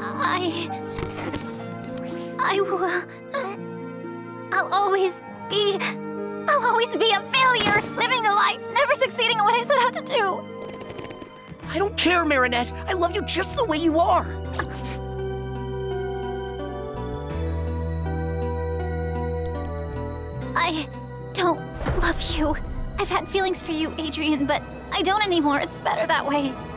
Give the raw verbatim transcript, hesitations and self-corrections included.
I... I will... I'll always be... I'll always be a failure, living a lie, never succeeding at what I set out to do. I don't care, Marinette. I love you just the way you are. I don't love you. I've had feelings for you, Adrien, but I don't anymore. It's better that way.